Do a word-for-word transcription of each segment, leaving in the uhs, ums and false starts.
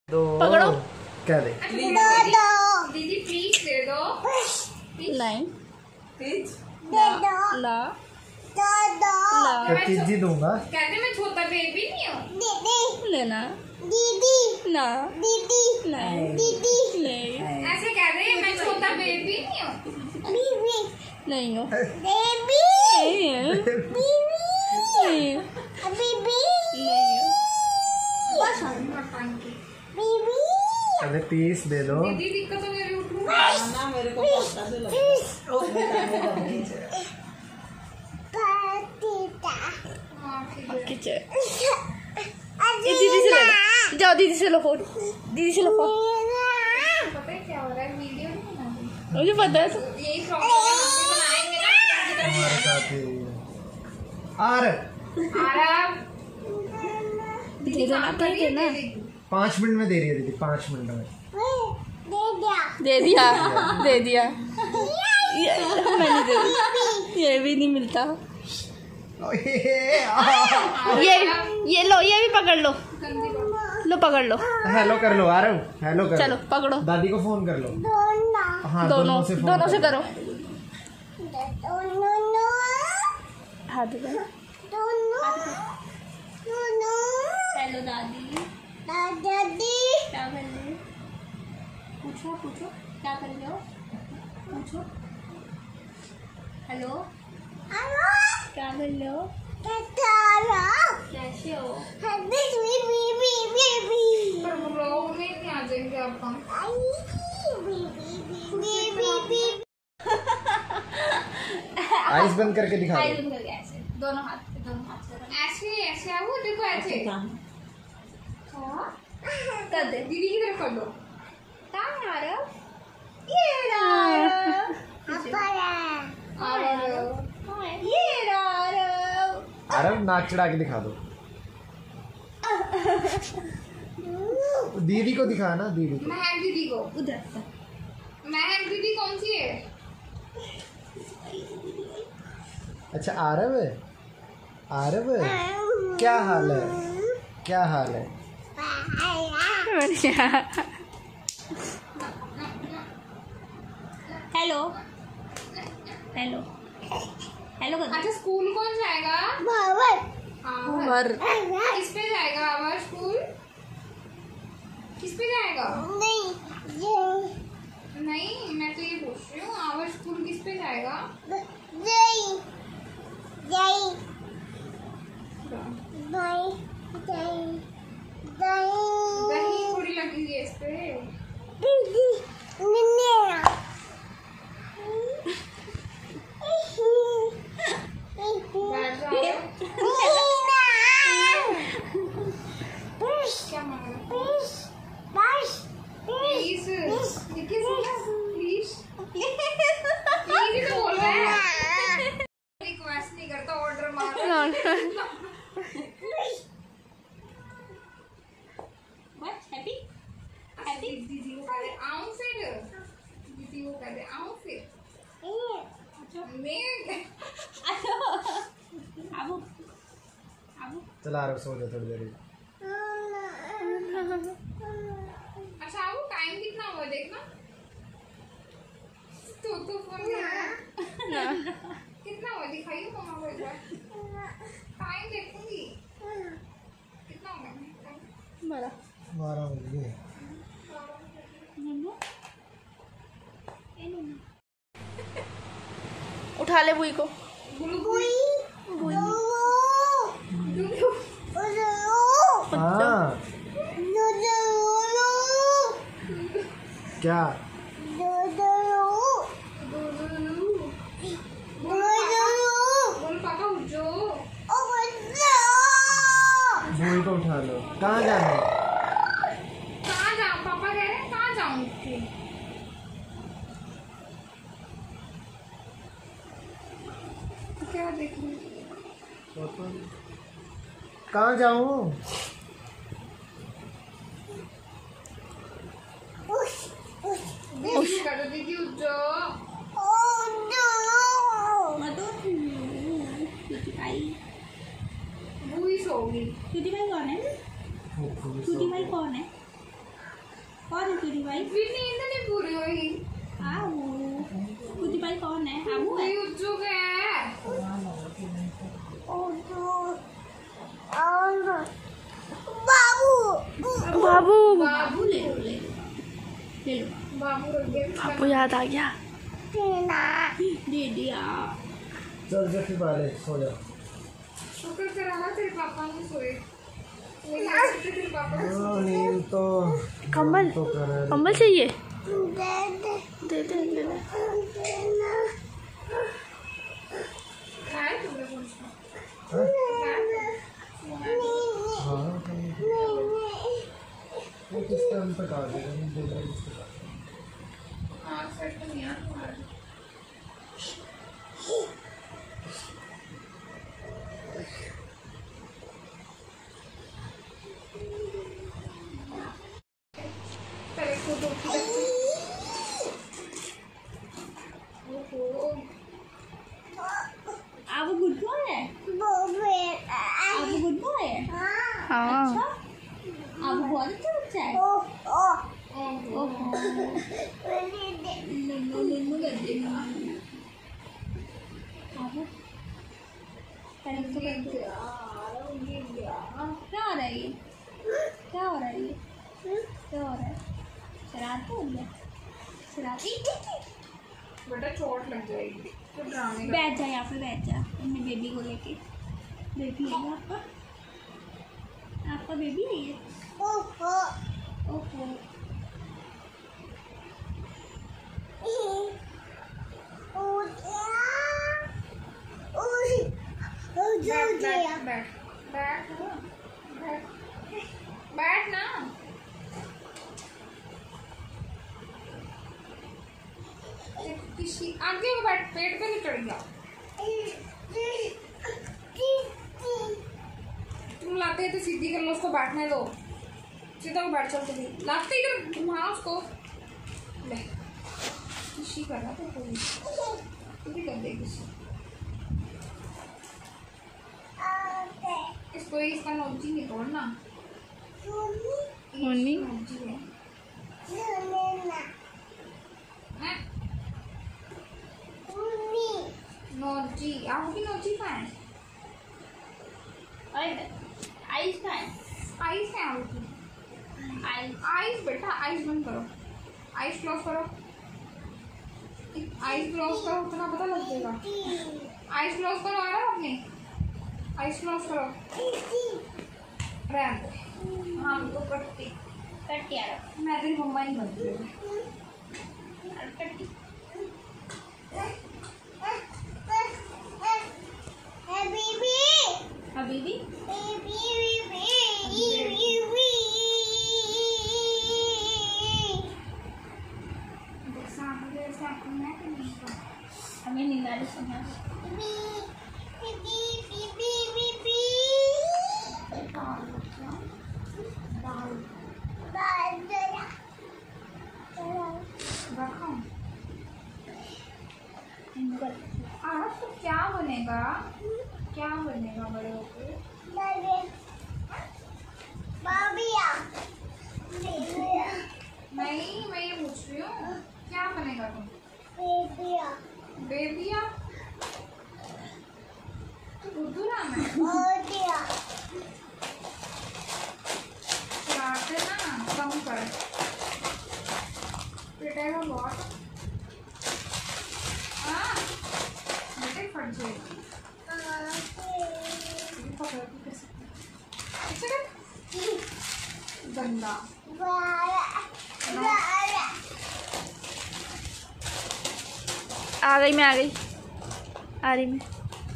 दो पकड़ो। क्या दे? दीदी प्लीज दे दो। नहीं प्लीज दे दो ला तो तीजी दूंगा। कहते मैं छोटा बेबी नहीं हूँ। लेना दीदी ना दीदी नहीं दीदी नहीं ऐसे कह रहे हैं मैं छोटा बेबी नहीं हूँ। बीबी नहीं हो बेबी नहीं है बीबी नहीं है बीबी नहीं है बीबी अरे पीस दे दो। दीदी दिक्कत तो मेरी उठूँ ना मेरे को पता तो लगा। किचन ये दीदी से ले लो जाओ दीदी से लो फोन दीदी से लो फोन पता है क्या हो रहा है वीडियो नहीं बनाती मुझे पता है तो यही प्रॉब्लम बनाएंगे ना हमारे साथ ही आर आराम दे दो ना दे दे ना पाँच मिनट में दे रही है दीदी, पाँच मिनट में। दे दिया दे दिया ये मैंने दे दिया ये भी नहीं मिलता ये ये लो ये भी पकड़ लो लो पकड़ लो हेलो कर लो आ रहा हूँ। हेलो कर चलो पकड़ो दादी को फोन कर लो। हाँ दोनों से फोन दोनों से कर करो हाथ दो हेलो दादी दादी क्या कर रहे हो पूछो पूछो क्या कर रहे हो पूछो हेलो क्या कर रहे हो कैसे हो पर ब्लॉग में नहीं आ जाएंगे आप हम आइस बंद करके दिखा आइस दो। बंद करके ऐसे दोनों हाथ पे दोनों हाथ से ऐसे ऐसे आओ देखो ऐसे कर दे दीदी की तरफ कर दो कहाँ आ रहे हो ये अरे नाक चढ़ा के दिखा दो। दीदी को दिखा ना दीदी को। महक दीदी को उधर महक दीदी कौन सी है? अच्छा आरव है, आरव क्या हाल है, क्या हाल है? हेलो हेलो हेलो कर अच्छा स्कूल कौन जाएगा? आवर वर किस पे जाएगा आवर स्कूल? किस पे जाएगा? नहीं मैं तो ये पूछ रही हूँ आवर स्कूल किस पे जाएगा? दही थोड़ी लगी हुई है इस पे। बैठ जाओ। क्या मांग रहा है? प्लीज देखिए प्लीज प्लीज ही तो बोल रहा है। रिक्वेस्ट नहीं करता ऑर्डर मार रहा है। हैप्पी हैप्पी दीदी को कह दे आऊं फिर दीदी को कह दे आऊं फिर मैं आबू आबू चला रहा सो जा थोड़ी देर। अच्छा वो टाइम कितना हुआ देखना तो तो फोन कितना हुआ दिखाइए मम्मा को एक बार टाइम देखूंगी कितना हुआ बड़ा बारह बजे। उठा ले बुई को बुई बुई हाँ क्या बोल पापा उठ जाओ। भूई को उठा लो। कहाँ जाना है? कहाँ जाऊँ पापा कह रहे हैं कहाँ जाऊँ? क्या देख रही कहाँ जाऊँ? दीदी कर दो दीदी उठ जाओ। बुई सो गई। क्यूटी भाई कौन है? खूब खूब क्यूटी भाई कौन है? कौन है कुटी भाई? फिर नींद नहीं पूरी हुई। आबू कुटी भाई कौन है? आबू है? उज्जू के है। बाबू बाबू बाबू ले लो ले लो ले लो। बाबू रख गया। बाबू याद आ गया। टीना दे दिया। चल जा फिर बाले सो जा। शुक्र करा ना तेरे पापा ने सोए। तेरे पापा ने हाँ, नींद तो कंबल तो कर रहा है। कंबल चाहिए? दे दे दे दे ले ले। टीना खाए तुमने कुछ? हाँ? नहीं हाँ, नहीं वो किस टाइम पे काट देगा, नहीं देगा इसके बाद। हाँ सेट नहीं आ तुम्हारा। पहले फोटो ओहो आबू गुड बॉय है? बोबे आबू गुड बॉय है? हाँ अच्छा आबू बहुत अच्छा बच्चा है। ओ ओ ओहो नन्नू नन्नू कर देगा। आबू पहले तो कर दो। क्या हो रहा है ये? क्या हो रहा है ये? क्या हो रहा है? शरारत हो गया? शरारत? बेटा चोट लग जाएगी तो ड्रामे का। बैठ जा यहाँ पे बैठ जा अपने बेबी को लेके। बेबी है ना आपका? आपका बेबी है ये? ओ ओ ओहो ओ ओ ओ बैठ जो बैठ दिया बैठ बैठ बैठ बैठ ना। किसी आगे को बैठ, पेट पे नहीं चढ़ गया। तुम लाते तो सीधी कर लो उसको, बैठने दो। सीधा को बैठ चल तू भी। लाते इधर घुमा उसको। ले किसी कर रहा था कोई तू भी कर दे किसी। इसको इसका नोची नहीं तोड़ना। होनी नोची है हैं? नोची आपकी नोची कहाँ है? आइस का है? आइस है आपकी? आइस आइस बेटा आइस बंद करो, आइस क्लोज करो, आइस क्लोज करो, उतना पता लग जाएगा। आइस क्लोज करो यार अपने, आइस क्लोज करो। रहने दो। हाँ तो कट्टी कट यार मैं तेरी मम्मा ही बनती हूँ। कट्टी अभी भी हमें नींद आ रही सुना। आज तो क्या बनेगा, क्या बनेगा बड़े होके? नहीं मैं ये पूछ रही हूँ क्या बनेगा तुम? बेबिया उर्दू नाम है। शरारते ना कम कर, पिटेगा बहुत। हाँ बेटे फट जाएगी। पकड़ के कैसे गंदा। आ गई मैं आ गई आ रही मैं।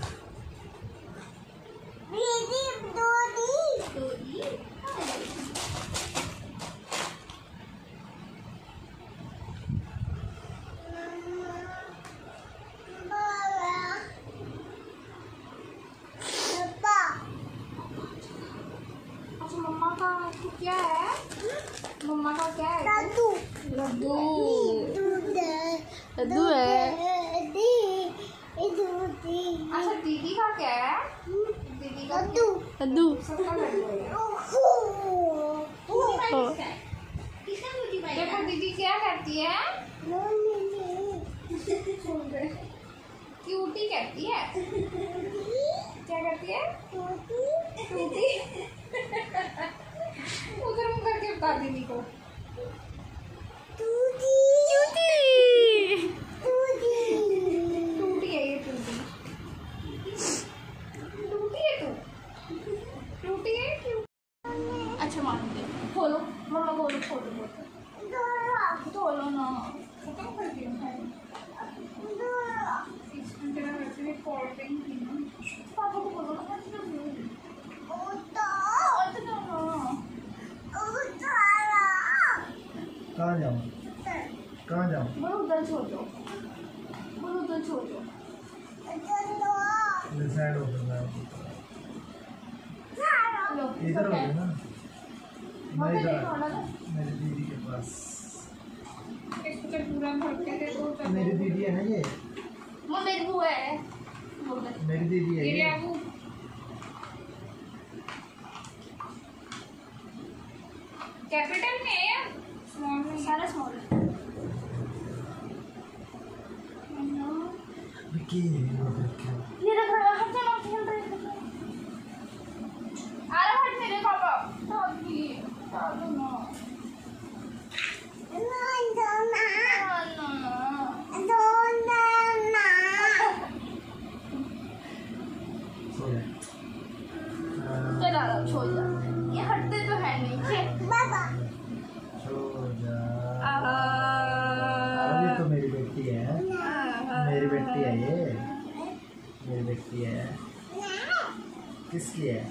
अच्छा मम्मा का तो क्या है? मम्मा का क्या है? लड्डू लड्डू है। अच्छा दीदी का क्या है? दीदी का लड्डू लड्डू सबका लड्डू है। ओ करती है? क्यूटी कहती है। क्या करती है? क्यूटी। उधर मुंह करके बता दीदी को। टूटी है ये, टूटी टूटी है तू, टूटी है क्यों? अच्छा मान दे, खोलो मम्मा बोलो, खोलो बोलो खोलो ना, खत्म कर दिया है। इसमें तेरा वैसे भी फॉल्टिंग थी ना। पापा को बोलो ना, मत करो कहाँ जाऊँ कहाँ जाऊँ? बोलो उधर छोड़ दो, बोलो उधर छोड़ दो। साइड हो गया लो, इधर हो गया ना। मम्मी मैं इधर देखो ना, मेरी दीदी के पास। इसको तो पूरा भर के दे दो। मेरी दीदी है ना ये, वो मेरी बुआ है, बोल दे। मेरी दीदी है ये ये। वो कैपिटल में है या स्मॉल में? सारा स्मॉल है। विक्की ये देखो। ये रख रहा है, हट जाना, खेल रहे हैं। आ रहा हट मेरे पापा, दादी दादू ना सो जा। चला रहा, छोड़ जा, ये हटते तो है नहीं। सो जा। आ अरे तो मेरी बेटी है, मेरी बेटी है ये, मेरी बेटी है। किसकी है?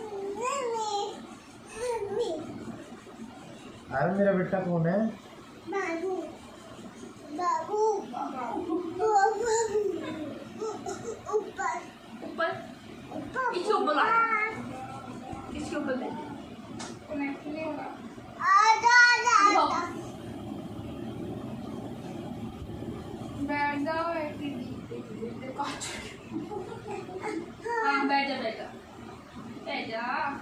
अरे मेरा बेटा कौन है? बाबू बाबू ऊपर ऊपर इसके ऊपर ला, इसके ऊपर बैठ। कनेक्ट नहीं होगा। बैठ जाओ एक हाँ बैठ जा, बैठ जा, बैठ जा।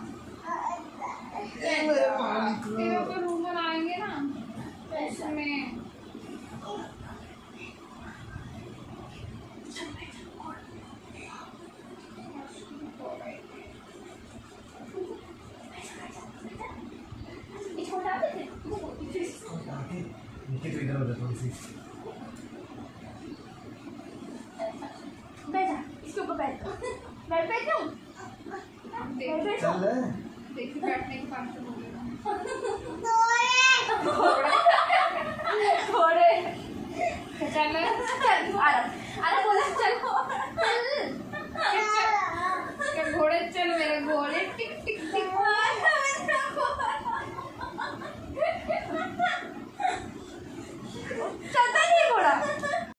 तेरे ऊपर रूम बनाएंगे ना उसमें। ये छोटा है, नीचे तो इधर हो जा थोड़ी सी। बैठ जा, इसके ऊपर बैठ जा, बैठ बैठ जाऊँ, देख बैठ चल ले। देखिए बैठने के पास बोलेगा थोड़े चल चल, आ रहा आ रहा, बोला चल चल।